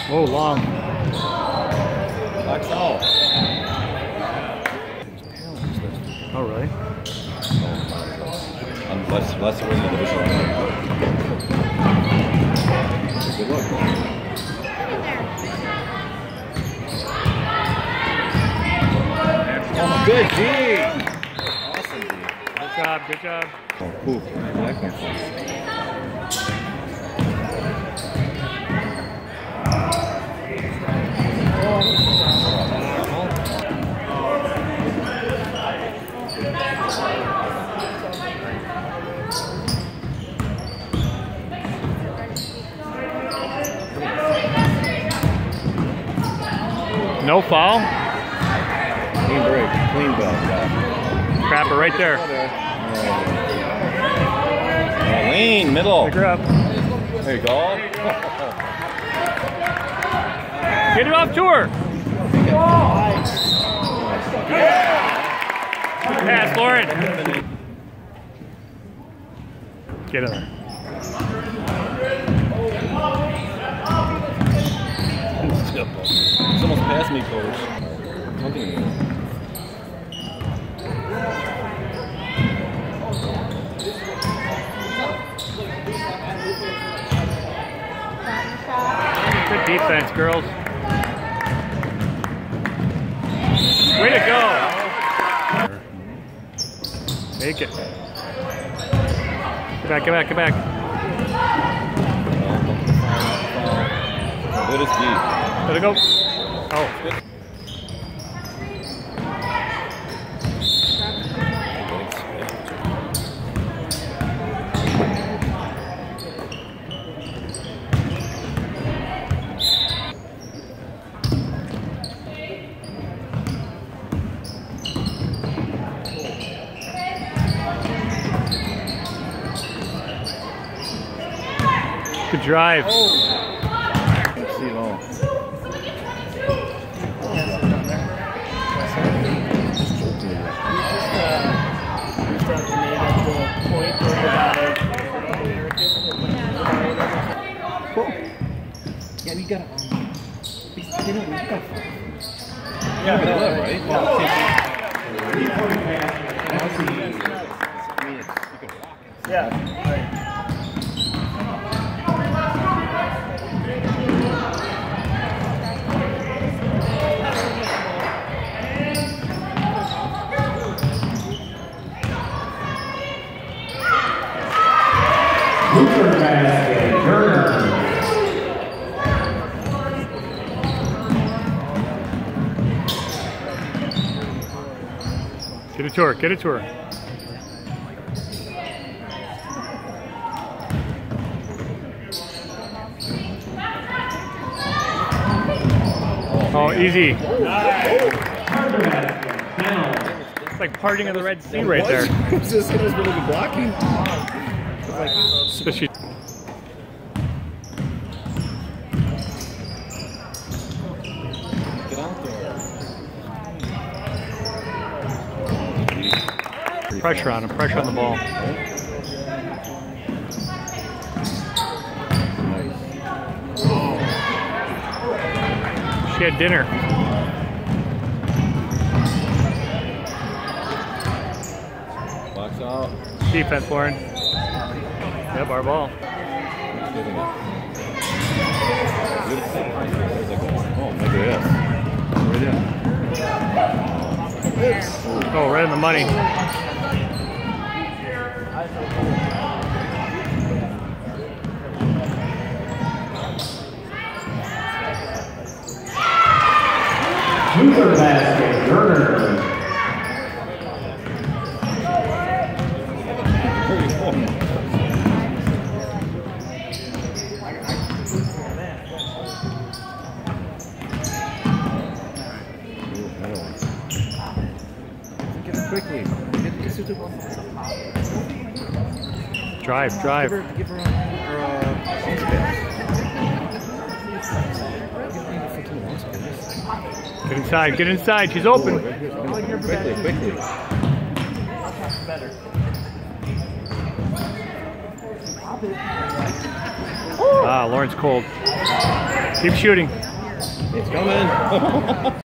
Oh, long. Box out. Oh, really? Unless we're in the division. Good luck. Oh, good D. Awesome D. Good job, good job. Oh, cool. Where did that come from? No foul? Clean break. Clean ball. Grab her right there. Lane, middle. Pick her up. There you go. Get it off to her. Pass, Lauren. Get in there. It's almost past me, coach. Good defense, girls. Way to go. Make it. Get back, get back, get back. Good as deep. Let it go. Oh. Good drive. Oh. See it all. Yeah, we got it. Yeah, right? Yeah. Hooper basket, Turner. Get it to her, get it to her. Oh, easy. It's like parting of the Red Sea right there. It was really good blocking. Especially. Get out there. Pressure on him, pressure on the ball. She had dinner. Box out. Defense, Lauren. Yep, our ball. Oh, look at this. Right in. Oh, right in the money. Hooper basket, Turner. Get it quickly. Drive, drive. Give her Get inside, get inside. She's open. Quickly. Ah, Lauren's cold. Keep shooting. It's coming.